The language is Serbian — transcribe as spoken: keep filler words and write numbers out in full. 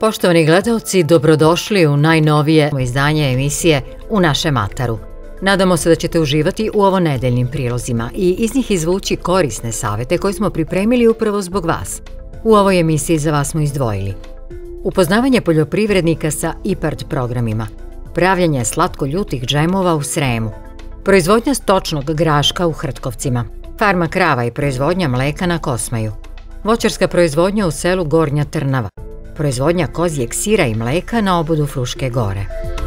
Poštovani gledalci, dobrodošli u najnovije izdanje emisije U našem ataru. Nadamo se da ćete uživati u ovo nedeljnim prilozima i iz njih izvući korisne savete koje smo pripremili upravo zbog vas. U ovoj emisiji za vas smo izdvojili upoznavanje poljoprivrednika sa IPARD programima, pravljanje slatko-ljutih džemova u Sremu, proizvodnja stočnog graška u Hrtkovcima, farma krava i proizvodnja mleka na Kosmaju, voćarska proizvodnja u selu Gornja Trnava, proizvodnja kozjeg sira i mleka na obodu Fruške gore.